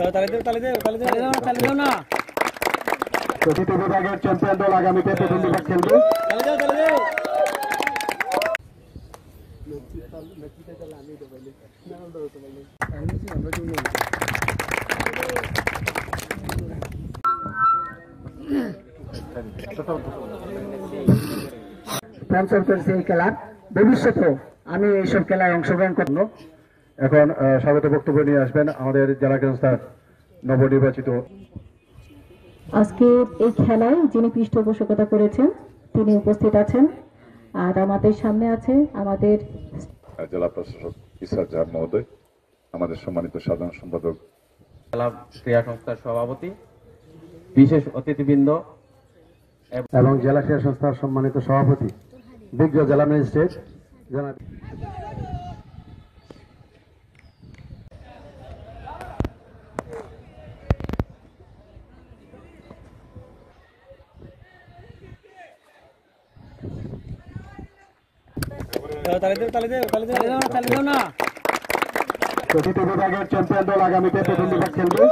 প্রতিটি বিভাগের চ্যাম্পিয়ন দল আগামীতে প্রথম বিভাগ খেলবে। স্পন্সর করেছে এই খেলার, ভবিষ্যতেও আমি এইসব খেলায় অংশগ্রহণ করব। এখন স্বাগত বক্তব্য নিয়ে আসবেন আমাদের জেলা সংস্থার নবনির্বাচিত। আজকে এই খেলায় যিনি পৃষ্ঠপোষকতা করেছেন তিনি উপস্থিত আছেন, আর আমাদের সামনে আছে আমাদের জেলা প্রশাসক ইসরাত জাহান মহোদয়, আমাদের সম্মানিত সাধারণ সম্পাদক, জেলা ক্রীড়া সংস্থার সভাপতি, বিশেষ অতিথিবৃন্দ এবং জেলা ক্রীড়া সংস্থার সম্মানিত সভাপতি, বিজ্ঞ জেলা ম্যাজিস্ট্রেট জনাব প্রতিটি বিভাগের চ্যাম্পিয়ন দল আগামীতে প্রথম বিভাগ খেলবে।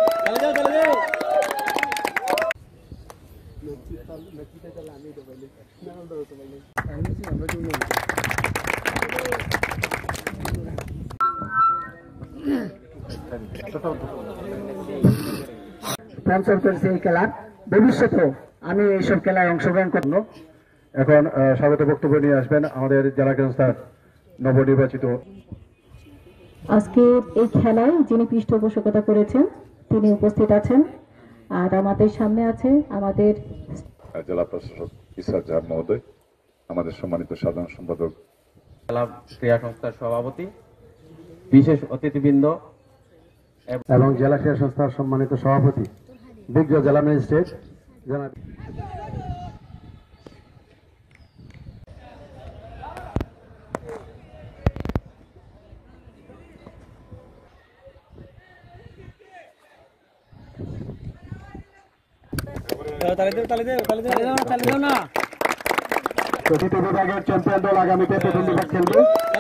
স্পন্সর করেছে এই খেলার, ভবিষ্যতেও আমি এইসব খেলায় অংশগ্রহণ করব। এখন স্বাগত বক্তব্য নিয়ে আসবেন আমাদের জেলা সংস্থার নবনির্বাচিত। আজকে এই খেলায় যিনি পৃষ্ঠপোষকতা করেছেন তিনি উপস্থিত আছেন, আর আমাদের সামনে আছে আমাদের জেলা প্রশাসক ইসরাত জাহান মহোদয়, আমাদের সম্মানিত সাধারণ সম্পাদক, জেলা ক্রীড়া সংস্থার সভাপতি, বিশেষ অতিথিবৃন্দ এবং জেলা ক্রীড়া সংস্থার সম্মানিত সভাপতি, বিজ্ঞ জেলা ম্যাজিস্ট্রেট জনাব প্রতিটি বিভাগের চ্যাম্পিয়ন দল আগামীতে প্রথম বিভাগ খেলবে।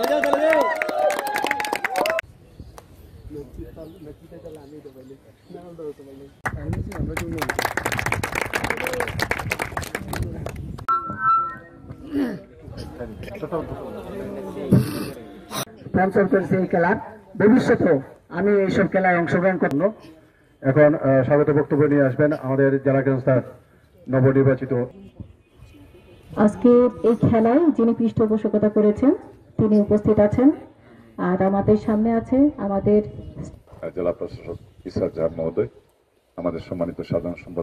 স্পন্সর করেছে এই খেলার, ভবিষ্যতেও আমি এইসব খেলায় অংশগ্রহণ করব। এখন স্বাগত বক্তব্য নিয়ে আসবেন আমাদের জেলা সংস্থার নবনির্বাচিত। আজকে এই খেলায় যিনি পৃষ্ঠপোষকতা করেছেন তিনি উপস্থিত আছেন, আর আমাদের সামনে আছে আমাদের জেলা প্রশাসক ইসরাত জাহান মহোদয়, আমাদের সম্মানিত সাধারণ সম্পাদক।